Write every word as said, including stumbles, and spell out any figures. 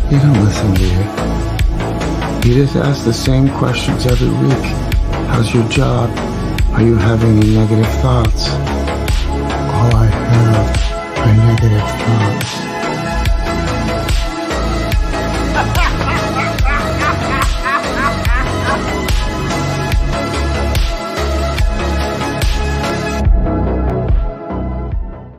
You don't listen, do you? You just ask the same questions every week. How's your job? Are you having any negative thoughts? All I have are negative thoughts.